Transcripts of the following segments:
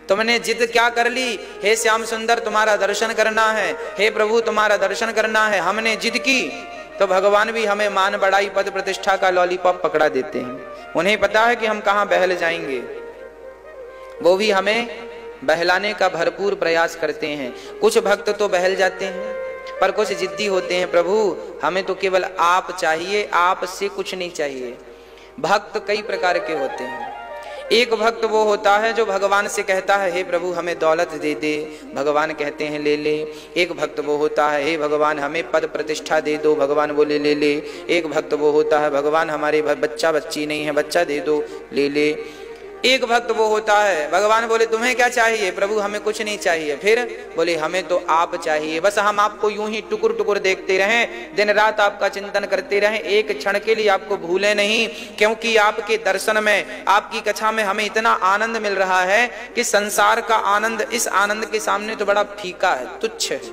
तुमने जिद क्या कर ली, हे श्याम सुंदर तुम्हारा दर्शन करना है, हे प्रभु तुम्हारा दर्शन करना है, हमने जिद की तो भगवान भी हमें मान बढ़ाई पद प्रतिष्ठा का लॉलीपॉप पकड़ा देते हैं। उन्हें पता है कि हम कहां बहल जाएंगे, वो भी हमें बहलाने का भरपूर प्रयास करते हैं। कुछ भक्त तो बहल जाते हैं पर कुछ जिद्दी होते हैं, प्रभु हमें तो केवल आप चाहिए, आपसे कुछ नहीं चाहिए। भक्त कई प्रकार के होते हैं। एक भक्त वो होता है जो भगवान से कहता है हे प्रभु हमें दौलत दे दे, भगवान कहते हैं ले ले। एक भक्त वो होता है हे भगवान हमें पद प्रतिष्ठा दे दो, भगवान बोले ले ले। एक भक्त वो होता है भगवान हमारे बच्चा बच्ची नहीं है, बच्चा दे दो, ले ले। एक भक्त वो होता है भगवान बोले तुम्हें क्या चाहिए, प्रभु हमें कुछ नहीं चाहिए, फिर बोले हमें तो आप चाहिए, बस हम आपको यूं ही टुकुर टुकुर देखते रहें, दिन रात आपका चिंतन करते रहें, एक क्षण के लिए आपको भूले नहीं, क्योंकि आपके दर्शन में, आपकी कथा में हमें इतना आनंद मिल रहा है कि संसार का आनंद इस आनंद के सामने तो बड़ा फीका है, तुच्छ है।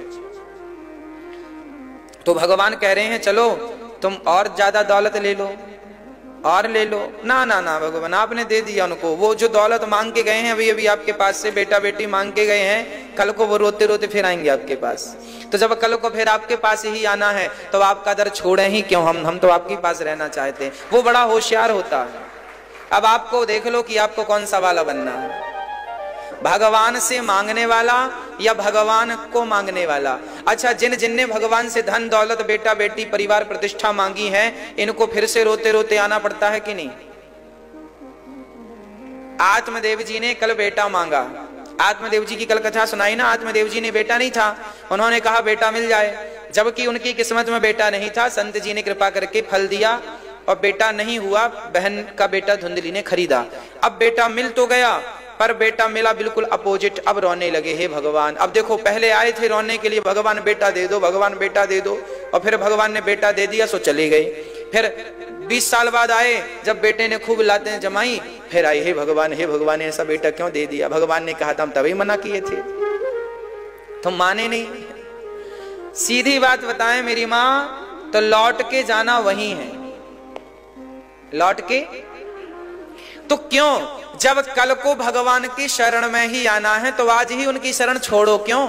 तो भगवान कह रहे हैं चलो तुम और ज्यादा दौलत ले लो और ले लो। ना ना ना भगवान आपने दे दिया उनको, वो जो दौलत मांग के गए हैं अभी अभी आपके पास से, बेटा बेटी मांग के गए हैं, कल को वो रोते रोते फिर आएंगे आपके पास। तो जब कल को फिर आपके पास ही आना है तो आपका दर छोड़े ही क्यों, हम तो आपके पास रहना चाहते हैं। वो बड़ा होशियार होता है। अब आपको देख लो कि आपको कौन सा वाला बनना है, भगवान से मांगने वाला या भगवान को मांगने वाला। अच्छा जिनने भगवान से धन दौलत बेटा बेटी परिवार प्रतिष्ठा मांगी है, इनको फिर से रोते रोते आना पड़ता है कि नहीं। आत्मदेव जी ने कल बेटा मांगा, आत्मदेव जी की कल कथा सुनाई ना, आत्मदेव जी ने बेटा नहीं था, उन्होंने कहा बेटा मिल जाए, जबकि उनकी किस्मत में बेटा नहीं था। संत जी ने कृपा करके फल दिया और बेटा नहीं हुआ, बहन का बेटा धुंधली ने खरीदा। अब बेटा मिल तो गया पर बेटा मिला बिल्कुल अपोजिट, अब रोने लगे हे भगवान। अब देखो पहले आए थे रोने के लिए भगवान बेटा दे दो, भगवान बेटा दे दो, और फिर भगवान ने बेटा दे दिया सो चले गए। फिर 20 साल बाद आए जब बेटे ने खूब लातें जमाई, फिर आए हे भगवान ऐसा बेटा क्यों दे दिया। भगवान ने कहा था हम तभी मना किए थे, तुम माने नहीं। सीधी बात बताएं मेरी माँ, तो लौट के जाना वही है, लौट के तो क्यों, जब कल को भगवान की शरण में ही आना है तो आज ही उनकी शरण छोड़ो क्यों।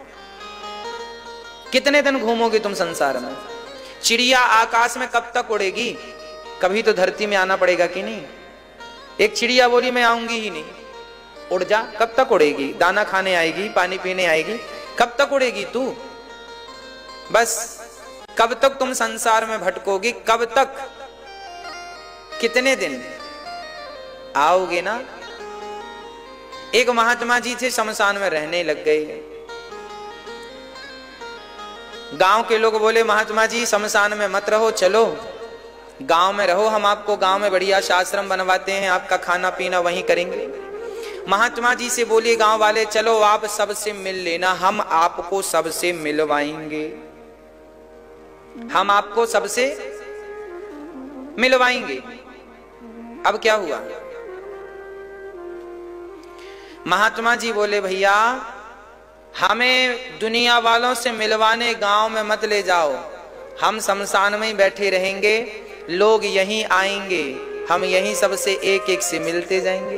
कितने दिन घूमोगे तुम संसार में, चिड़िया आकाश में कब तक उड़ेगी, कभी तो धरती में आना पड़ेगा कि नहीं। एक चिड़िया बोली मैं आऊंगी ही नहीं, उड़ जा, कब तक उड़ेगी, दाना खाने आएगी, पानी पीने आएगी, कब तक उड़ेगी तू। बस कब तक तुम संसार में भटकोगी, कब तक, कितने दिन आओगे ना। एक महात्मा जी थे, शमशान में रहने लग गए। गांव के लोग बोले महात्मा जी शमशान में मत रहो, चलो गांव में रहो, हम आपको गांव में बढ़िया आश्रम बनवाते हैं, आपका खाना पीना वहीं करेंगे। महात्मा जी से बोलिए गांव वाले चलो आप सबसे मिल लेना, हम आपको सबसे मिलवाएंगे, हम आपको सबसे मिलवाएंगे। अब क्या हुआ, महात्मा जी बोले भैया हमें दुनिया वालों से मिलवाने गांव में मत ले जाओ, हम शमशान में ही बैठे रहेंगे, लोग यहीं आएंगे, हम यहीं सबसे एक एक से मिलते जाएंगे।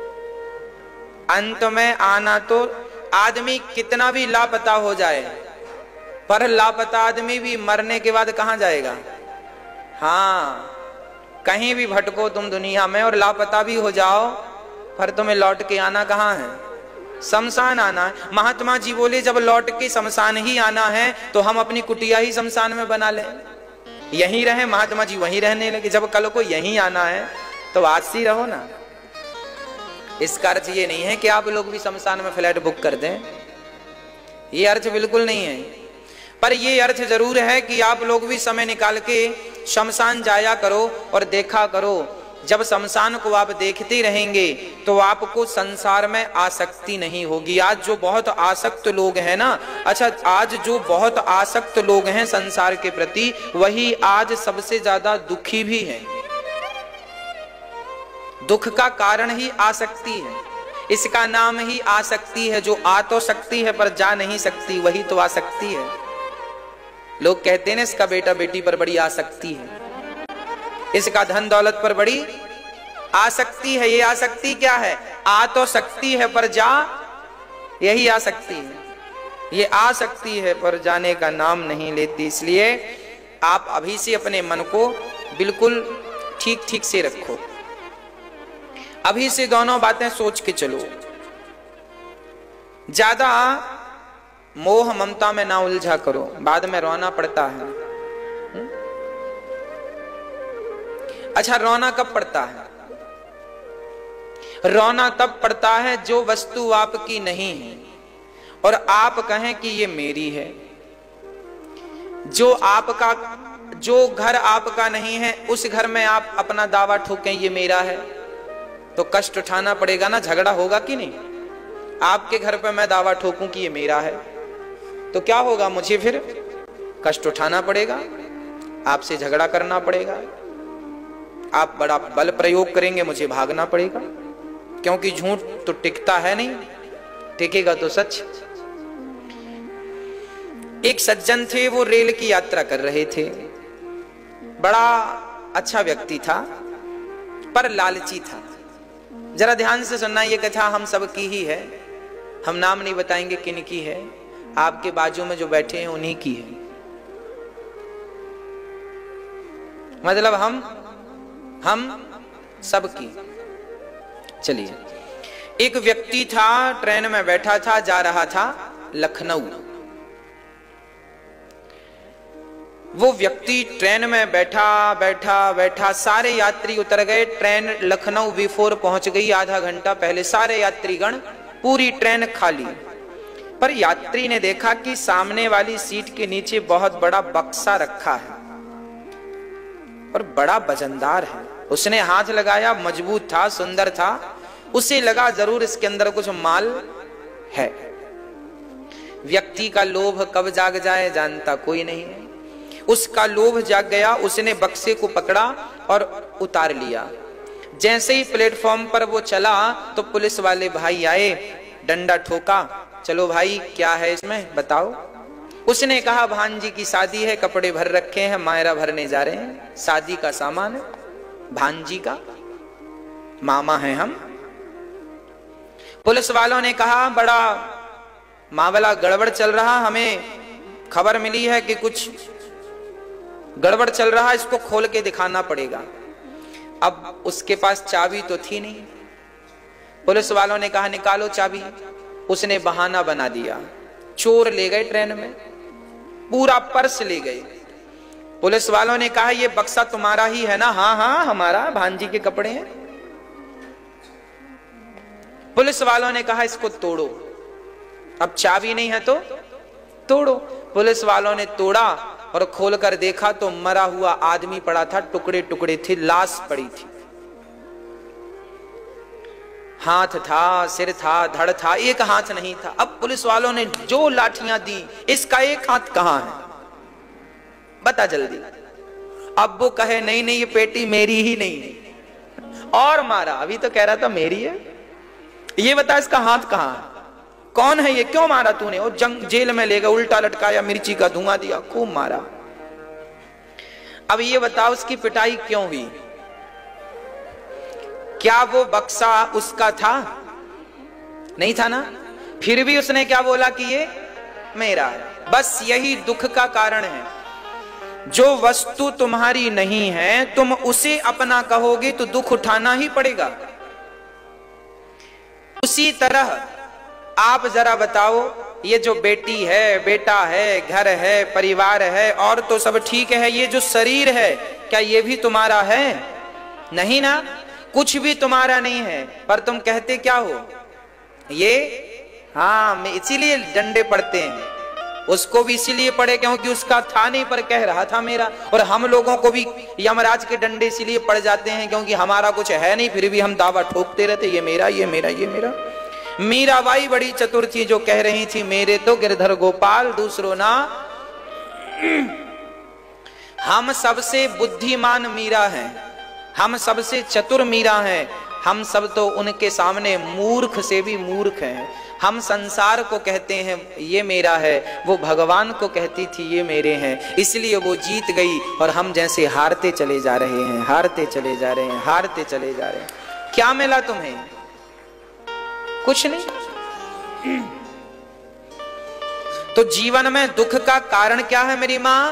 अंत में आना तो आदमी कितना भी लापता हो जाए, पर लापता आदमी भी मरने के बाद कहां जाएगा। हाँ कहीं भी भटको तुम दुनिया में और लापता भी हो जाओ, पर तुम्हें लौट के आना कहां है, शमशान आना है। महात्मा जी बोले जब लौट के शमशान ही आना है तो हम अपनी कुटिया ही शमशान में बना लें, यहीं रहे। महात्मा जी वहीं रहने लगे। जब कल को यहीं आना है तो आज से रहो ना। इसका अर्थ ये नहीं है कि आप लोग भी शमशान में फ्लैट बुक कर दें, ये अर्थ बिल्कुल नहीं है, पर ये अर्थ जरूर है कि आप लोग भी समय निकाल के शमशान जाया करो और देखा करो। जब शमशान को आप देखते रहेंगे तो आपको संसार में आसक्ति नहीं होगी। आज जो बहुत आसक्त लोग हैं ना, अच्छा आज जो बहुत आसक्त लोग हैं संसार के प्रति, वही आज सबसे ज्यादा दुखी भी हैं। दुख का कारण ही आसक्ति है, इसका नाम ही आसक्ति है। जो आ तो सकती है पर जा नहीं सकती, वही तो आसक्ति है। लोग कहते हैं ना इसका बेटा बेटी पर बड़ी आसक्ति है, इसका धन दौलत पर बड़ी आसक्ति है। ये आसक्ति क्या है, आ तो सकती है पर जा, यही आ सकती है। ये आ सकती है पर जाने का नाम नहीं लेती। इसलिए आप अभी से अपने मन को बिल्कुल ठीक ठीक से रखो, अभी से दोनों बातें सोच के चलो। ज्यादा मोह ममता में ना उलझा करो, बाद में रोना पड़ता है। अच्छा, रोना कब पड़ता है? रोना तब पड़ता है जो वस्तु आपकी नहीं है और आप कहें कि ये मेरी है। जो घर आपका नहीं है उस घर में आप अपना दावा ठोकें ये मेरा है, तो कष्ट उठाना पड़ेगा ना, झगड़ा होगा कि नहीं? आपके घर पे मैं दावा ठोकूं कि ये मेरा है तो क्या होगा? मुझे फिर कष्ट उठाना पड़ेगा, आपसे झगड़ा करना पड़ेगा, आप बड़ा बल प्रयोग करेंगे, मुझे भागना पड़ेगा, क्योंकि झूठ तो टिकता है नहीं, टिकेगा तो सच। एक सज्जन थे, वो रेल की यात्रा कर रहे थे। बड़ा अच्छा व्यक्ति था पर लालची था। जरा ध्यान से सुनना, ये कथा हम सब की ही है, हम नाम नहीं बताएंगे किन की है, आपके बाजू में जो बैठे हैं उन्हीं की है। मतलब हम सब की। चलिए, एक व्यक्ति था, ट्रेन में बैठा था, जा रहा था लखनऊ। वो व्यक्ति ट्रेन में बैठा बैठा बैठा, सारे यात्री उतर गए, ट्रेन लखनऊ बिफोर पहुंच गई, आधा घंटा पहले सारे यात्रीगण, पूरी ट्रेन खाली। पर यात्री ने देखा कि सामने वाली सीट के नीचे बहुत बड़ा बक्सा रखा है और बड़ा वजनदार है। उसने हाथ लगाया, मजबूत था, सुंदर था, उसे लगा जरूर इसके अंदर कुछ माल है। व्यक्ति का लोभ कब जाग जाए जानता कोई नहीं है। उसका लोभ जाग गया, उसने बक्से को पकड़ा और उतार लिया। जैसे ही प्लेटफॉर्म पर वो चला तो पुलिस वाले भाई आए, डंडा ठोका, चलो भाई क्या है इसमें बताओ। उसने कहा भांजी की शादी है, कपड़े भर रखे हैं, मायरा भरने जा रहे हैं, शादी का सामान है, भांजी का, मामा हैं हम। पुलिस वालों ने कहा बड़ा मामला गड़बड़ चल रहा, हमें खबर मिली है कि कुछ गड़बड़ चल रहा, इसको खोल के दिखाना पड़ेगा। अब उसके पास चाबी तो थी नहीं। पुलिस वालों ने कहा निकालो चाबी। उसने बहाना बना दिया, चोर ले गए ट्रेन में, पूरा पर्स ले गए। पुलिस वालों ने कहा ये बक्सा तुम्हारा ही है ना? हाँ हाँ हमारा, भांजी के कपड़े हैं। पुलिस वालों ने कहा इसको तोड़ो। अब चाबी नहीं है तो तोड़ो। पुलिस वालों ने तोड़ा और खोलकर देखा तो मरा हुआ आदमी पड़ा था, टुकड़े टुकड़े थे, लाश पड़ी थी। हाथ था, सिर था, धड़ था, एक हाथ नहीं था। अब पुलिस वालों ने जो लाठियां दी, इसका एक हाथ कहां है बता जल्दी। अब वो कहे नहीं नहीं ये पेटी मेरी ही नहीं है, और मारा। अभी तो कह रहा था मेरी है, ये बता इसका हाथ कहां है, कौन है ये, क्यों मारा तूने? और जेल में ले गया, उल्टा लटकाया, मिर्ची का धुआं दिया, खूब मारा। अब ये बताओ उसकी पिटाई क्यों हुई? क्या वो बक्सा उसका था? नहीं था ना। फिर भी उसने क्या बोला कि ये मेरा है। बस यही दुख का कारण है। जो वस्तु तुम्हारी नहीं है तुम उसे अपना कहोगे तो दुख उठाना ही पड़ेगा। उसी तरह आप जरा बताओ, ये जो बेटी है, बेटा है, घर है, परिवार है, और तो सब ठीक है, ये जो शरीर है क्या ये भी तुम्हारा है? नहीं ना, कुछ भी तुम्हारा नहीं है। पर तुम कहते क्या हो? ये हाँ, मैं इसीलिए डंडे पड़ते हैं। उसको भी इसीलिए पड़े क्योंकि उसका था नहीं, पर कह रहा था मेरा। और हम लोगों को भी यमराज के डंडे इसीलिए पड़ जाते हैं क्योंकि हमारा कुछ है नहीं, फिर भी हम दावा ठोकते रहते, ये मेरा, ये मेरा, ये मेरा। मीराबाई बड़ी चतुर थी जो कह रही थी मेरे तो गिरधर गोपाल दूसरों ना। हम सबसे बुद्धिमान मीरा हैं, हम सबसे चतुर मीरा हैं, हम सब तो उनके सामने मूर्ख से भी मूर्ख हैं। हम संसार को कहते हैं ये मेरा है, वो भगवान को कहती थी ये मेरे हैं, इसलिए वो जीत गई और हम जैसे हारते चले जा रहे हैं, हारते चले जा रहे हैं, हारते चले जा रहे हैं। क्या मिला तुम्हें? कुछ नहीं। तो जीवन में दुख का कारण क्या है मेरी मां?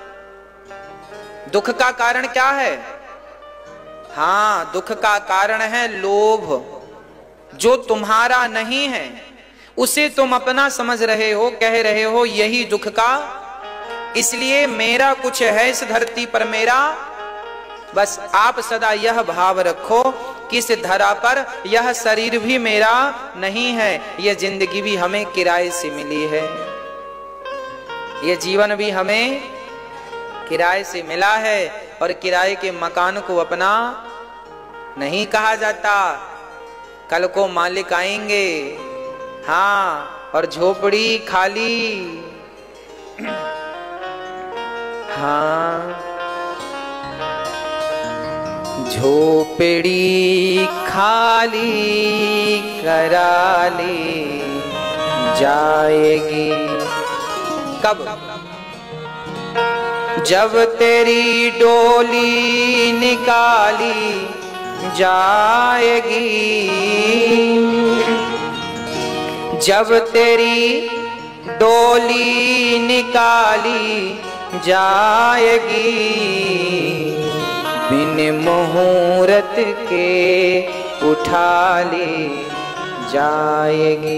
दुख का कारण क्या है? हां, दुख का कारण है लोभ। जो तुम्हारा नहीं है उसे तुम अपना समझ रहे हो, कह रहे हो यही दुख का। इसलिए मेरा कुछ है इस धरती पर मेरा। बस आप सदा यह भाव रखो कि इस धरा पर यह शरीर भी मेरा नहीं है, यह जिंदगी भी हमें किराए से मिली है, यह जीवन भी हमें किराए से मिला है। और किराए के मकान को अपना नहीं कहा जाता। कल को मालिक आएंगे, हाँ, और झोपड़ी खाली, हाँ, झोपड़ी खाली करा ली जाएगी। कब? जब तेरी डोली निकाली जाएगी, जब तेरी डोली निकाली जाएगी, बिन मुहूर्त के उठा ली जाएगी।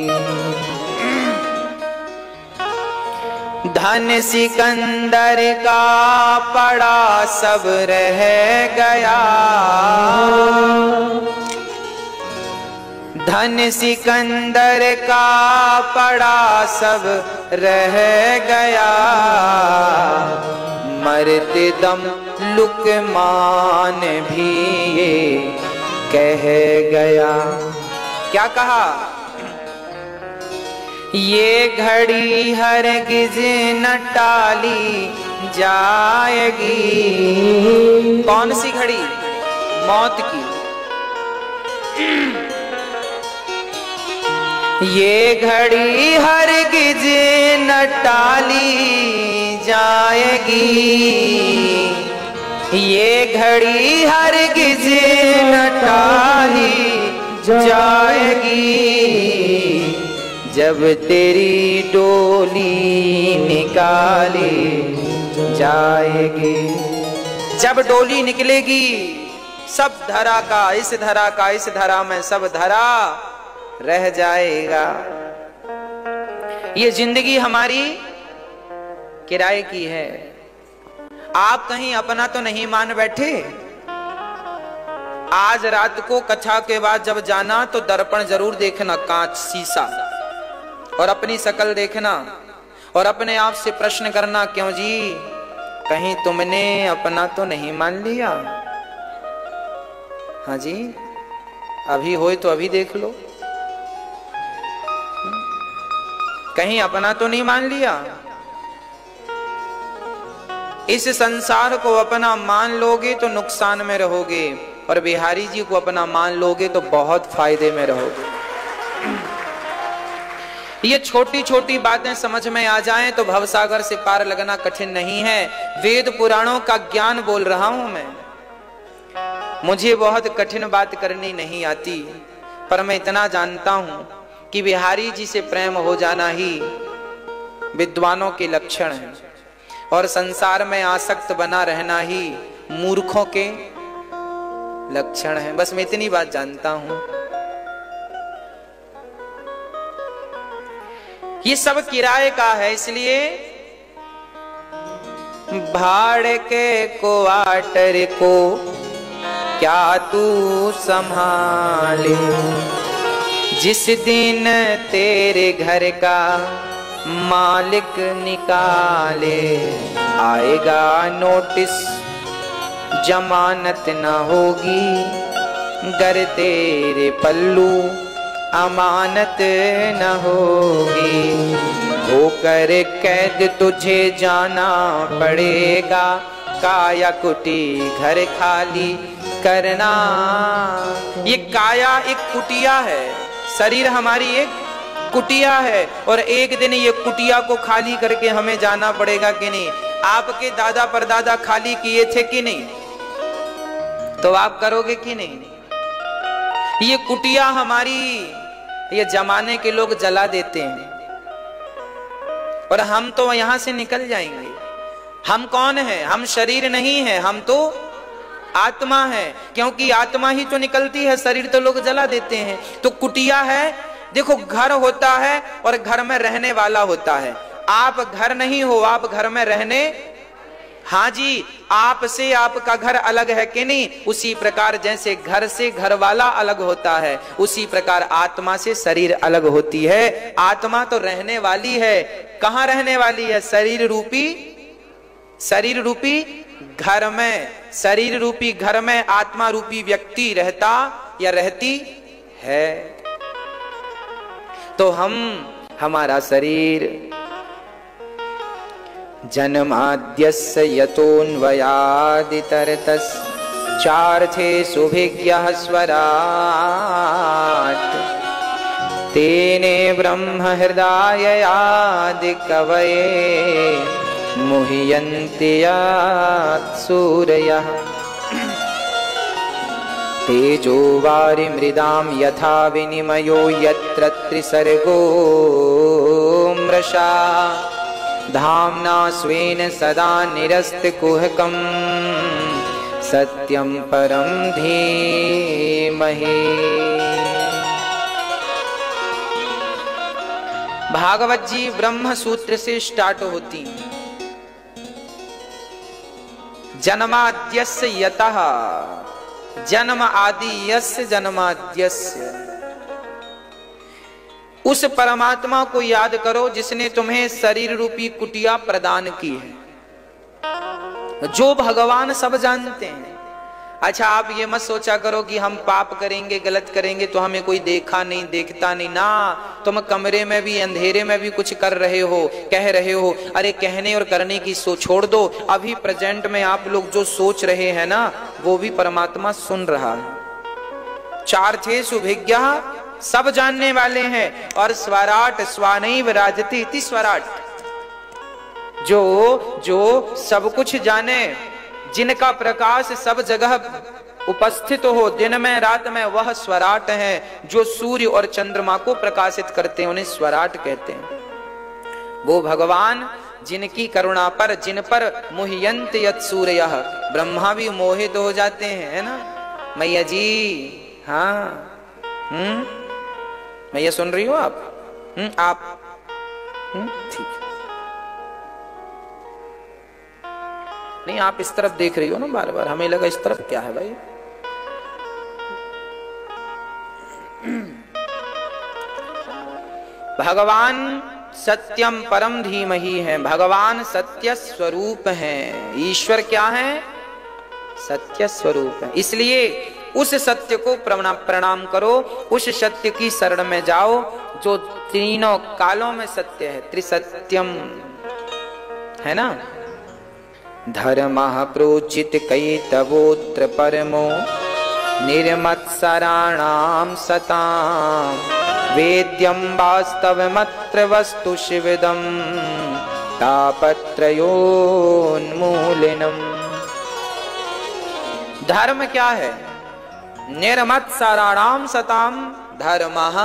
धन सिकंदर का पड़ा सब रह गया, धन सिकंदर का पड़ा सब रह गया, मरते दम लुकमान भी ये कह गया। क्या कहा? ये घड़ी हरगिज न टाली जाएगी। कौन सी घड़ी? मौत की। ये घड़ी हरगिज न टाली जाएगी, ये घड़ी हरगिज न टाली जाएगी, जब तेरी डोली निकाली जाएगी। जब डोली निकलेगी सब धरा का, इस धरा का इस धरा में सब धरा रह जाएगा। ये जिंदगी हमारी किराए की है। आप कहीं अपना तो नहीं मान बैठे? आज रात को कथा के बाद जब जाना तो दर्पण जरूर देखना, कांच शीशा, और अपनी शक्ल देखना और अपने आप से प्रश्न करना, क्यों जी कहीं तुमने अपना तो नहीं मान लिया? हाँ जी, अभी होए तो अभी देख लो, कहीं अपना तो नहीं मान लिया। इस संसार को अपना मान लोगे तो नुकसान में रहोगे, और बिहारी जी को अपना मान लोगे तो बहुत फायदे में रहोगे। ये छोटी छोटी बातें समझ में आ जाएं तो भवसागर से पार लगना कठिन नहीं है। वेद पुराणों का ज्ञान बोल रहा हूं मैं। मुझे बहुत कठिन बात करनी नहीं आती, पर मैं इतना जानता हूं कि बिहारी जी से प्रेम हो जाना ही विद्वानों के लक्षण है, और संसार में आसक्त बना रहना ही मूर्खों के लक्षण है। बस मैं इतनी बात जानता हूं। ये सब किराए का है, इसलिए भाड़े के क्वार्टर को क्या तू संभाले, जिस दिन तेरे घर का मालिक निकाले, आएगा नोटिस जमानत न होगी, गर तेरे पल्लू अमानत न होगी, होकर कैद तुझे जाना पड़ेगा, काया कुटी घर खाली करना। ये काया एक कुटिया है, शरीर हमारी एक कुटिया है, और एक दिन ये कुटिया को खाली करके हमें जाना पड़ेगा कि नहीं? आपके दादा परदादा खाली किए थे कि नहीं? तो आप करोगे कि नहीं? ये कुटिया हमारी ये जमाने के लोग जला देते हैं और हम तो यहां से निकल जाएंगे। हम कौन हैं? हम शरीर नहीं है, हम तो आत्मा है, क्योंकि आत्मा ही तो निकलती है, शरीर तो लोग जला देते हैं। तो कुटिया है, देखो घर होता है और घर में रहने वाला होता है। आप घर नहीं हो, आप घर में रहने, हाँ जी, आप से आपका घर अलग है कि नहीं? उसी प्रकार जैसे घर से घर वाला अलग होता है, उसी प्रकार आत्मा से शरीर अलग होती है। आत्मा तो रहने वाली है, कहां रहने वाली है? शरीर रूपी घर में। शरीर रूपी घर में आत्मा रूपी व्यक्ति रहता या रहती है। तो हमारा शरीर जन्माद्यस्य यतोऽन्वयादितरतश्चार्थे सुभिज्ञः स्वराट् तेने ब्रह्म हृदयादिकवये मुह्यन्ति सूरयः तेजो वारिमृदां यथा विनिमयो यत्र त्रिसर्गो मृषा धाम्ना स्वेन सदा निरस्तकुहकं सत्यं परं धीमहि। भागवत जी ब्रह्म सूत्र से स्टार्ट होती। जन्माद्यस्य यतः, जन्म आदि यस्य जन्माद्यस्य, उस परमात्मा को याद करो जिसने तुम्हें शरीर रूपी कुटिया प्रदान की है, जो भगवान सब जानते हैं। अच्छा, आप ये मत सोचा करो कि हम पाप करेंगे, गलत करेंगे तो हमें कोई देखा नहीं, देखता नहीं ना। तुम कमरे में भी, अंधेरे में भी कुछ कर रहे हो, कह रहे हो, अरे कहने और करने की छोड़ दो। अभी प्रेजेंट में आप लोग जो सोच रहे हैं ना, वो भी परमात्मा सुन रहा है। चार्थेषु भिज्ञः, सब जानने वाले हैं। और स्वराट स्वानैव राजति इति स्वराट, जो सब कुछ जाने, जिनका प्रकाश सब जगह उपस्थित हो, दिन में रात में, वह स्वराट है। जो सूर्य और चंद्रमा को प्रकाशित करते हैं उन्हें स्वराट कहते हैं। वो भगवान जिनकी करुणा पर, जिन पर मुह्यन्ति यत् सूरयः, ब्रह्मा भी मोहित हो जाते हैं, है ना मैया जी? हाँ, मैया सुन रही हो आप? आप ठीक है। नहीं, आप इस तरफ देख रही हो ना बार बार, हमें लगा इस तरफ क्या है भाई। भगवान सत्यम परम धीमहि है, भगवान सत्य स्वरूप है। ईश्वर क्या है? सत्य स्वरूप है। इसलिए उस सत्य को प्रणाम करो, उस सत्य की शरण में जाओ जो तीनों कालों में सत्य है, त्रिसत्यम है ना। धर्मः प्रोचित कैतवोऽत्र परमो निर्मत्सराणां सतां वेद्यं वास्तवमत्र वस्तु शिवदं तापत्रयोन्मूलिनम्। धर्म क्या है? निर्मत्सराणां सतां धर्मः,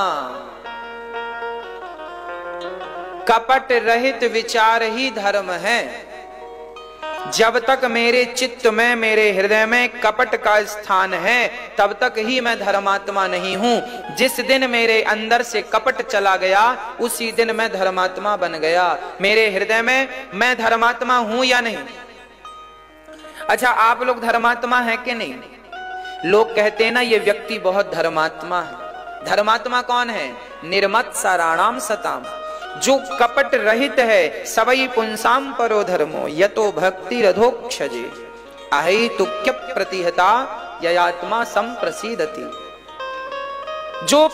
कपट रहित विचार ही धर्म है। जब तक मेरे चित्त में, मेरे हृदय में कपट का स्थान है, तब तक ही मैं धर्मात्मा नहीं हूं। जिस दिन मेरे अंदर से कपट चला गया, उसी दिन मैं धर्मात्मा बन गया। मेरे हृदय में मैं धर्मात्मा हूं या नहीं? अच्छा, आप लोग धर्मात्मा हैं कि नहीं? लोग कहते हैं ना, ये व्यक्ति बहुत धर्मात्मा है। धर्मात्मा कौन है? निर्मत्सराणां सताम, जो कपट रहित है। सबई पुंसाम परो धर्मो यतो भक्ति रधोक्षजे अहेतुक्य प्रतिहता ययात्मा संप्रसीदति। जो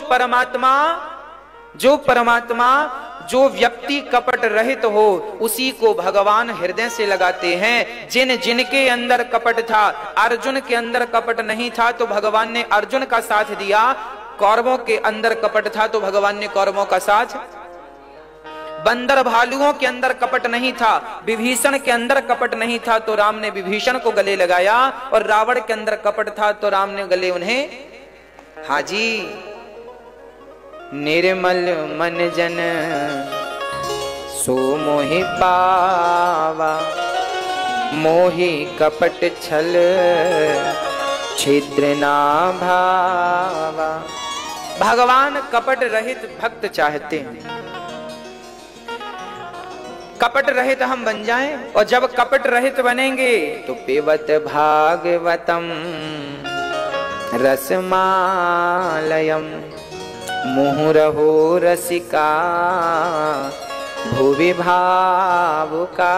परमात्मा जो व्यक्ति कपट रहित हो, उसी को भगवान हृदय से लगाते हैं। जिनके अंदर कपट था, अर्जुन के अंदर कपट नहीं था तो भगवान ने अर्जुन का साथ दिया। कौरवों के अंदर कपट था तो भगवान ने कौरवों का साथ। बंदर भालुओं के अंदर कपट नहीं था, विभीषण के अंदर कपट नहीं था तो राम ने विभीषण को गले लगाया, और रावण के अंदर कपट था तो राम ने गले उन्हें। हाजी, निर्मल मन जन सो मोहि पावा, मोहि कपट छल छिद्र ना भावा। भगवान कपट रहित भक्त चाहते हैं, कपट रहित हम बन जाएं, और जब कपट रहित बनेंगे तो पिबत भागवतम रसमालयम मुहुरहो रसिका भुवि भावुका।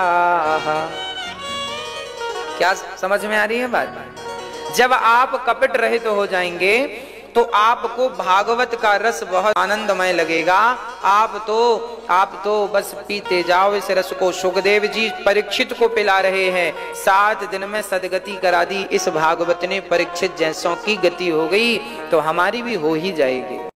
क्या समझ में आ रही है बात? जब आप कपट रहित हो जाएंगे तो आपको भागवत का रस बहुत आनंदमय लगेगा। आप तो बस पीते जाओ इस रस को। सुखदेव जी परीक्षित को पिला रहे हैं, 7 दिन में सदगति करा दी इस भागवत ने। परीक्षित जैसों की गति हो गई तो हमारी भी हो ही जाएगी।